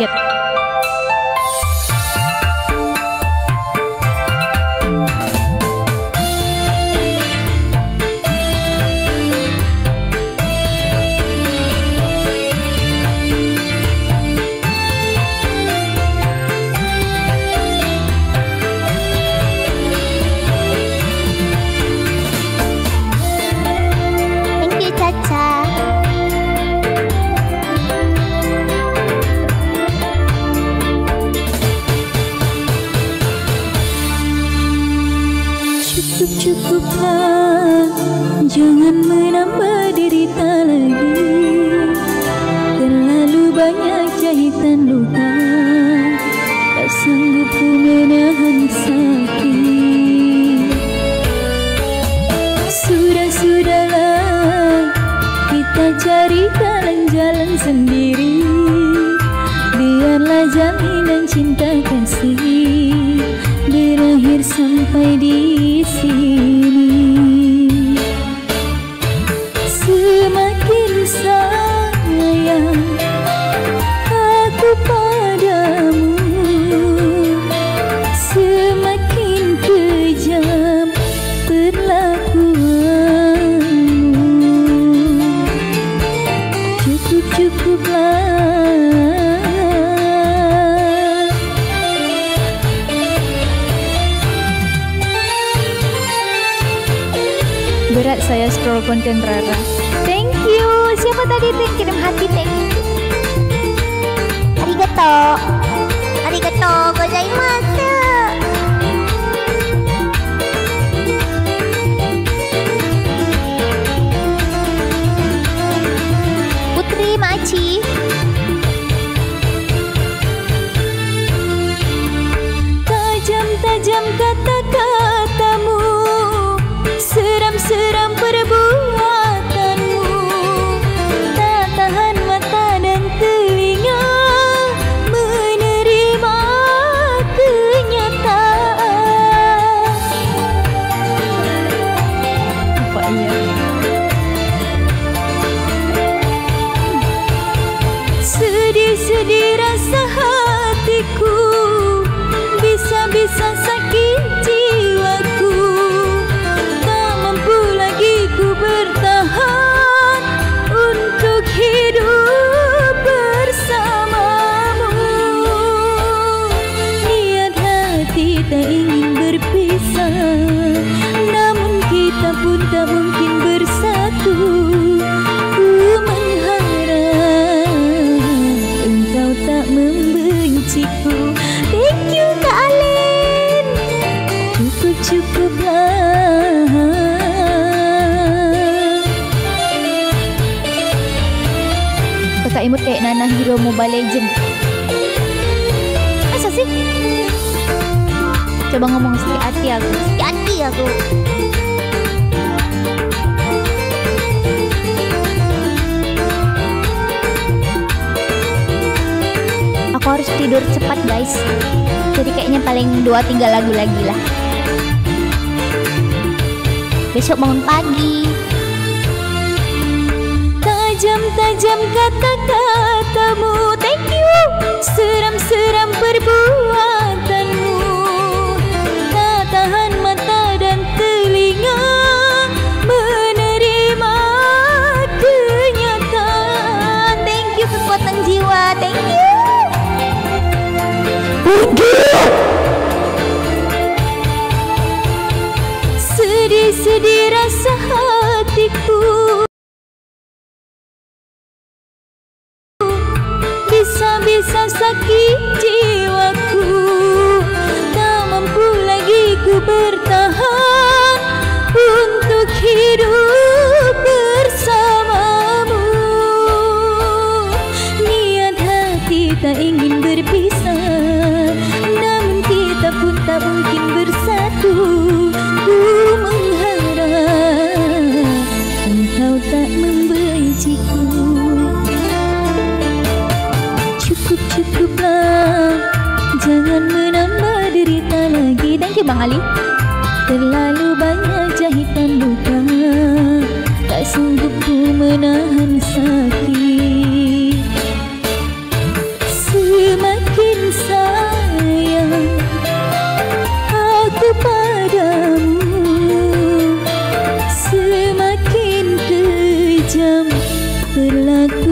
sedikit. Cukuplah, jangan menambah derita lagi. Terlalu banyak jahitan luka, tak sanggup ku menahan sakit. Sudahlah, kita cari jalan-jalan sendiri. Biarlah jaminan cinta kasih berakhir sampai di sini. Semakin sayang aku padamu, semakin kejam perlakuanmu. Cukuplah. Berat saya scroll konten Rara. Thank you. Siapa tadi tuh yang kirim hati? Thank you. Arigato gozaimasu. Putri Maci. Tajam-tajam kata-katamu, seram-seram perbuatanmu, tak tahan mata dan telinga menerima kenyataan. Apa iya? Sedih-sedih rasa hatiku, bisa-bisa sakit jiwaku. Tak mampu lagi ku bertahan untuk hidup bersamamu. Niat hati tak ingin berpisah, namun kita pun tak mungkin bersatu. Ku mengharap engkau tak membenciku. Thank you Kak Alin. Cukuplah. Kakak imut kayak Nana hero Mobile Legend. Masa sih? Coba ngomong hati aku. Hati aku. Aku harus tidur cepat guys. Jadi kayaknya paling 2-3 lagu lagi lah. Besok bangun pagi. Tajam-tajam kata-katamu, thank you. Seram-seram perbuatanmu, tak tahan mata dan telinga menerima kenyataan. Thank you kekuatan jiwa, thank you. Sedih-sedih rasa hatiku, bisa-bisa sakit jiwaku. Tak mampu lagi ku bertahan untuk hidup bersamamu. Niat hati tak ingin berpisah, namun kita pun tak mungkin bersatu. Ku mengharap engkau tak membenciku. Cukuplah, jangan menambah derita lagi. Thank you Bang Ali. Terlalu banyak jahitan luka, tak sanggup ku menahan sakit. berlaku